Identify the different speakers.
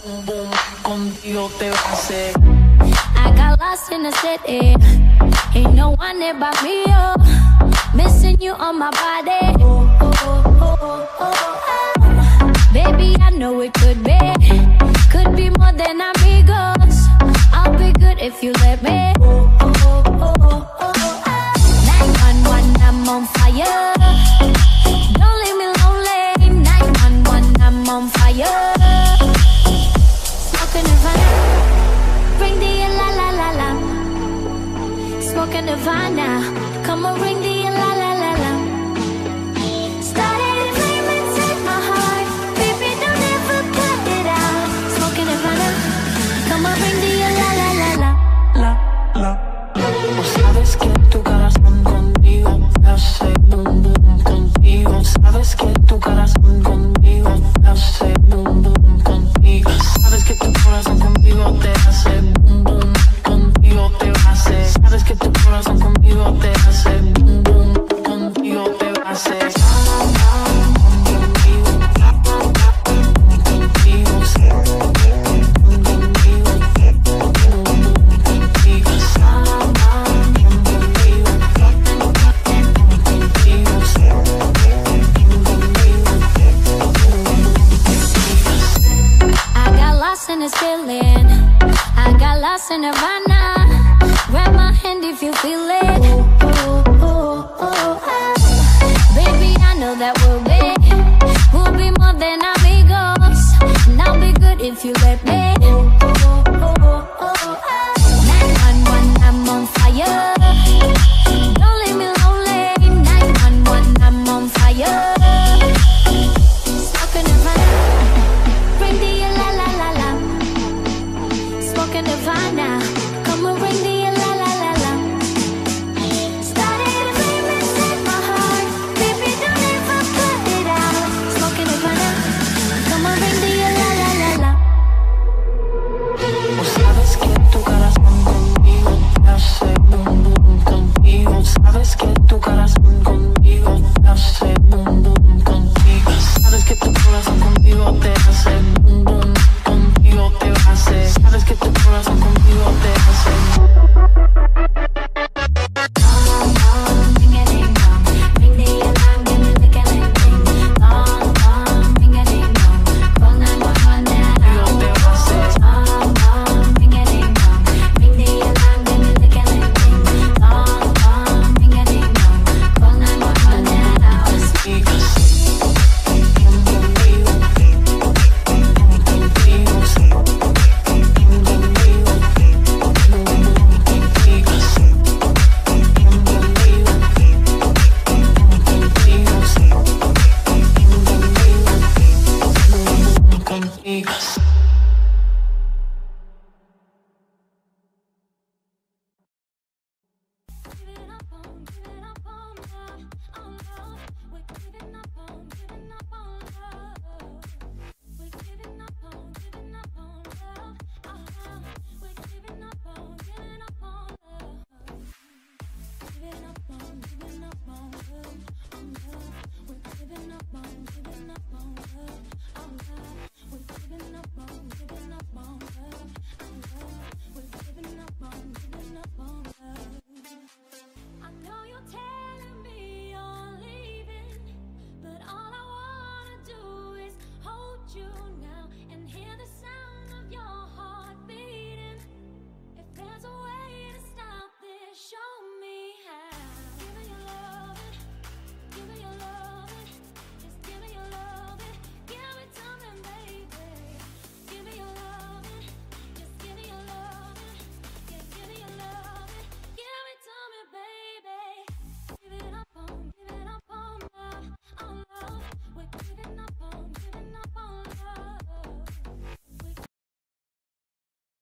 Speaker 1: boom, boom, contigo te va a hacer.
Speaker 2: I got lost in the city, ain't no one there but me, oh. Missing you on my body, oh, oh, oh, oh, oh, oh. Baby, I know it could be more than amigos. I'll be good if you let me, oh, oh, oh, oh, oh, oh. 911, I'm on fire. Don't leave me lonely. 911, I'm on fire. Smoking Nirvana, ring the la la la la. Smoking Nirvana, come on, ring the la la la la. Started a flame inside my heart, baby, don't ever cut it out. Smoking Nirvana, come on, ring the la la la la.
Speaker 1: O sabes que tu corazón conmigo hace boom boom contigo. Sabes que tu corazón conmigo hace boom boom contigo. Sabes que tu corazón conmigo te hace boom boom contigo te va a hacer. Sabes que tu corazón conmigo te hace boom boom contigo te va a hacer.
Speaker 2: In this feeling, I got lost in Nirvana. Grab my hand if you feel it. Oh, oh, oh, oh, oh. Baby, I know that we'll be more than amigos. And I'll be good if you let me. Oh, oh, oh, oh, oh, oh. 911, I'm on fire. Don't leave me lonely. 911, I'm on fire. Smoking Nirvana, bring the la la la la. Smoking Nirvana, come and ring the la la la la. Started a flame inside my heart, baby, don't ever cut it out. Smoking Nirvana, come and ring the la la la la.
Speaker 1: O sabes que tu corazón conmigo hace boom boom contigo. Sabes que